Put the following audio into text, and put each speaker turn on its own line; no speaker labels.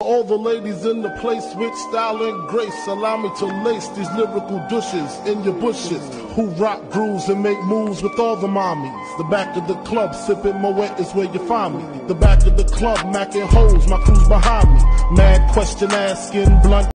All the ladies in the place with style and grace, allow me to lace these lyrical douches in your bushes, who rock grooves and make moves with all the mommies. The back of the club sipping Moet is where you find me. The back of the club macking hoes, my crew's behind me. Mad question asking, blunt